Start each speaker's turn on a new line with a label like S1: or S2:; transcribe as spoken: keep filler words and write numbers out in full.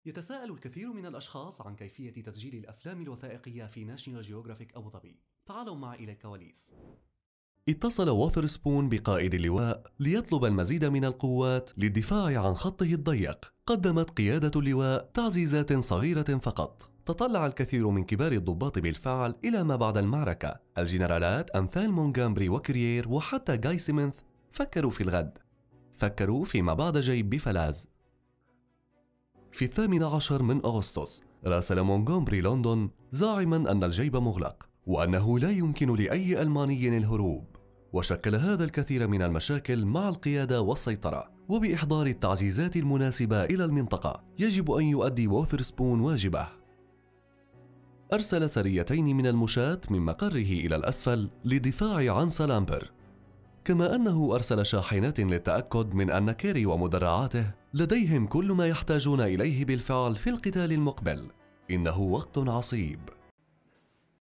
S1: يتساءل الكثير من الأشخاص عن كيفية تسجيل الأفلام الوثائقية في ناشيونال جيوغرافيك أبو ظبي. تعالوا معي إلى الكواليس. اتصل ووثرسبون بقائد اللواء ليطلب المزيد من القوات للدفاع عن خطه الضيق. قدمت قيادة اللواء تعزيزات صغيرة فقط. تطلع الكثير من كبار الضباط بالفعل إلى ما بعد المعركة. الجنرالات أمثال مونغامبري وكريير وحتى جاي سيمنث فكروا في الغد. فكروا فيما بعد جيب بفلاز. في الثامن عشر من أغسطس راسل مونغومبري لندن زاعما أن الجيب مغلق وأنه لا يمكن لأي ألماني الهروب، وشكل هذا الكثير من المشاكل مع القيادة والسيطرة. وبإحضار التعزيزات المناسبة إلى المنطقة يجب أن يؤدي ووثرسبون واجبه. أرسل سريتين من المشاة من مقره إلى الأسفل للدفاع عن سالامبر، كما أنه أرسل شاحنات للتأكد من أن كيري ومدرعاته لديهم كل ما يحتاجون إليه بالفعل في القتال المقبل. إنه وقت عصيب.